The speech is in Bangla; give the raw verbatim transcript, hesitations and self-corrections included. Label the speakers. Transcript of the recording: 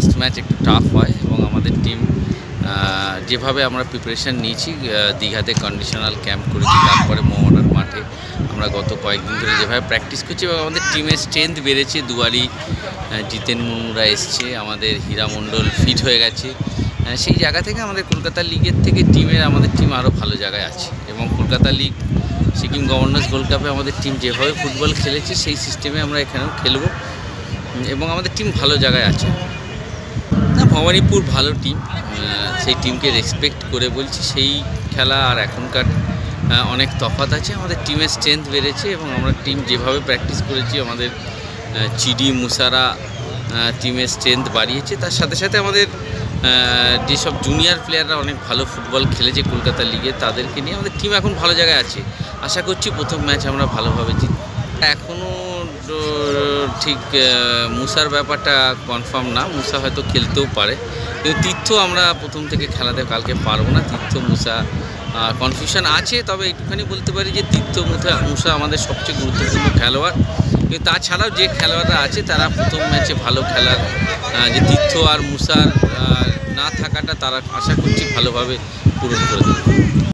Speaker 1: ফার্স্ট ম্যাচ একটু টাফ হয় এবং আমাদের টিম যেভাবে আমরা প্রিপারেশান নিয়েছি, দীঘাতে কন্ডিশনাল ক্যাম্প করেছি, তারপরে মোহনার মাঠে আমরা গত কয়েকদিন ধরে যেভাবে প্র্যাকটিস করছি এবং আমাদের টিমের স্ট্রেংথ বেড়েছে। দুয়ারি জিতেন মুর্মুরা এসছে, আমাদের হীরা মণ্ডল ফিট হয়ে গেছে। সেই জায়গা থেকে আমাদের কলকাতা লিগের থেকে টিমের আমাদের টিম আরও ভালো জায়গায় আছে এবং Kolkata league Sikkim governors gold কাপে আমাদের টিম যেভাবে ফুটবল খেলেছে সেই সিস্টেমে আমরা এখানেও খেলব এবং আমাদের টিম ভালো জায়গায় আছে। না, ভবানীপুর ভালো টিম, সেই টিমকে রেসপেক্ট করে বলছি। সেই খেলা আর এখনকার অনেক তফাৎ আছে। আমাদের টিমের স্ট্রেংথ বেড়েছে এবং আমরা টিম যেভাবে প্র্যাকটিস করেছি, আমাদের চিডি মুসারা টিমের স্ট্রেংথ বাড়িয়েছে। তার সাথে সাথে আমাদের যেসব জুনিয়র প্লেয়াররা অনেক ভালো ফুটবল খেলেছে কলকাতা লিগে, তাদেরকে নিয়ে আমাদের টিম এখন ভালো জায়গায় আছে। আশা করছি প্রথম ম্যাচ আমরা ভালোভাবে জিতব। এখনও ঠিক মুসার ব্যাপারটা কনফার্ম না, মুসা হয়তো খেলতেও পারে, কিন্তু তীর্থ আমরা প্রথম থেকে খেলাতে কালকে পারবো না। তীর্থ মুসা কনফিউশন আছে, তবে একটুখানি বলতে পারি যে তীর্থ মুসা মুসা আমাদের সবচেয়ে গুরুত্বপূর্ণ খেলোয়াড়। কিন্তু তাছাড়াও যে খেলোয়াড়রা আছে তারা প্রথম ম্যাচে ভালো খেলার, যে তীর্থ আর মুসার না থাকাটা তারা আশা করছি ভালোভাবে পূরণ করে দেবে।